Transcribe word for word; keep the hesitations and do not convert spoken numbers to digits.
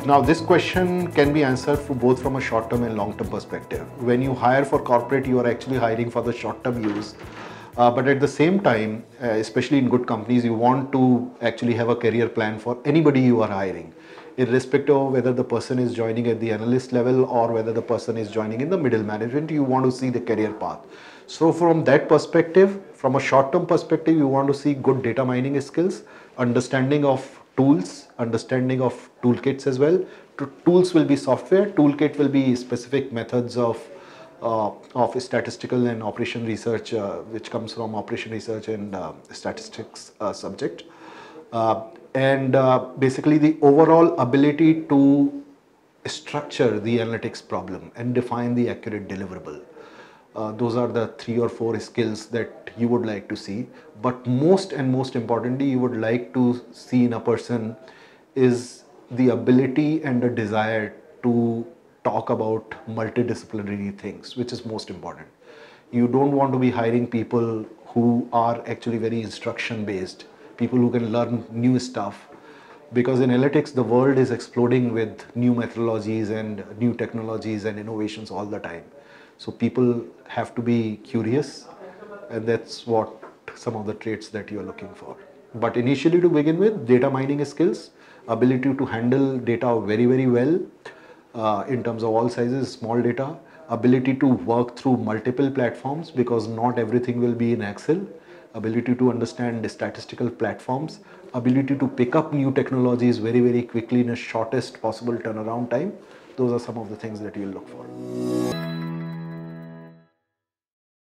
Now this question can be answered for both from a short-term and long-term perspective. When you hire for corporate, you are actually hiring for the short-term use. Uh, but at the same time, uh, especially in good companies, you want to actually have a career plan for anybody you are hiring, irrespective of whether the person is joining at the analyst level or whether the person is joining in the middle management. You want to see the career path. So from that perspective, from a short-term perspective, you want to see good data mining skills, understanding of tools, understanding of toolkits as well. Tools will be software, toolkit will be specific methods of uh, of statistical and operation research, uh, which comes from operation research and uh, statistics uh, subject. Uh, and uh, basically the overall ability to structure the analytics problem and define the accurate deliverable. Uh, those are the three or four skills that you would like to see. But most and most importantly, you would like to see in a person is the ability and the desire to talk about multidisciplinary things, which is most important. You don't want to be hiring people who are actually very instruction based, people who can learn new stuff. Because in analytics, the world is exploding with new methodologies and new technologies and innovations all the time. So people have to be curious, and that's what some of the traits that you are looking for. But initially, to begin with, data mining skills, ability to handle data very, very well uh, in terms of all sizes, small data, ability to work through multiple platforms because not everything will be in Excel, ability to understand the statistical platforms, ability to pick up new technologies very, very quickly in a shortest possible turnaround time. Those are some of the things that you'll look for.